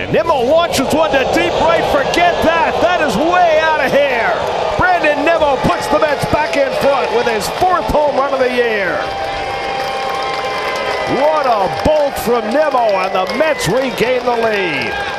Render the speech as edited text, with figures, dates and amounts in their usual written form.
And Nimmo launches one to deep right. Forget that. That is way out of here. Nimmo puts the Mets back in front with his 4th home run of the year. What a bolt from Nimmo, and the Mets regain the lead.